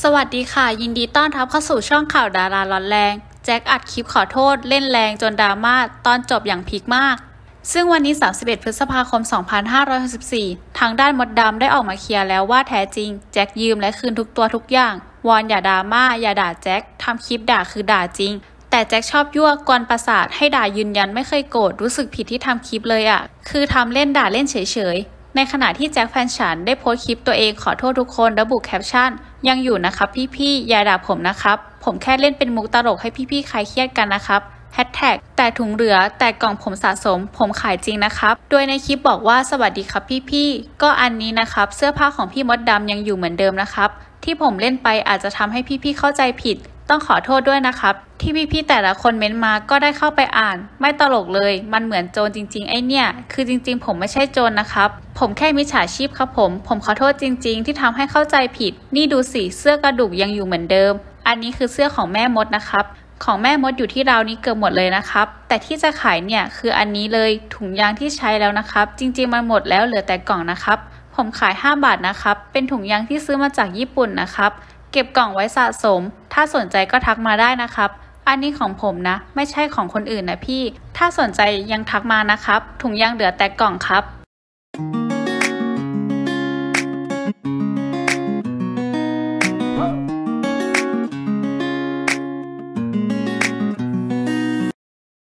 สวัสดีค่ะยินดีต้อนรับเข้าสู่ช่องข่าวดาราร้อนแรงแจ็คอัดคลิปขอโทษเล่นแรงจนดราม่าตอนจบอย่างพีคมากซึ่งวันนี้31พฤษภาคม2564ทางด้านมดดำได้ออกมาเคลียร์แล้วว่าแท้จริงแจ็คยืมและคืนทุกตัวทุกอย่างวอนอย่าดราม่าอย่าด่าแจ็คทำคลิปด่าคือด่าจริงแต่แจ็คชอบยั่วกวนประสาทให้ด่ายืนยันไม่เคยโกรธรู้สึกผิดที่ทำคลิปเลยอ่ะคือทำเล่นด่าเล่นเฉยๆในขณะที่แจ็คแฟนฉันได้โพสต์คลิปตัวเองขอโทษทุกคนระบุแคปชั่นยังอยู่นะครับพี่ๆอย่าด่าผมนะครับผมแค่เล่นเป็นมุกตลกให้พี่ๆคลายเครียดกันนะครับแฮชแท็กแต่ถุงเหลือแต่กล่องผมสะสมผมขายจริงนะครับโดยในคลิปบอกว่าสวัสดีครับพี่ๆก็อันนี้นะครับเสื้อผ้าของพี่มดดำยังอยู่เหมือนเดิมนะครับที่ผมเล่นไปอาจจะทำให้พี่ๆเข้าใจผิดต้องขอโทษด้วยนะครับที่พี่ๆแต่ละคนเม้นมาก็ได้เข้าไปอ่านไม่ตลกเลยมันเหมือนโจรจริงๆไอเนี่ยคือจริงๆผมไม่ใช่โจรนะครับผมแค่มิจฉาชีพครับผมขอโทษจริงๆที่ทำให้เข้าใจผิดนี่ดูสิเสื้อกระดูกยังอยู่เหมือนเดิมอันนี้คือเสื้อของแม่มดนะครับของแม่มดอยู่ที่ราวนี้เกือบหมดเลยนะครับแต่ที่จะขายเนี่ยคืออันนี้เลยถุงยางที่ใช้แล้วนะครับจริงๆมันหมดแล้วเหลือแต่กล่องนะครับผมขาย5 บาทนะครับเป็นถุงยางที่ซื้อมาจากญี่ปุ่นนะครับเก็บกล่องไว้สะสมถ้าสนใจก็ทักมาได้นะครับอันนี้ของผมนะไม่ใช่ของคนอื่นนะพี่ถ้าสนใจยังทักมานะครับถุงยางเหลือแต่กล่องครับ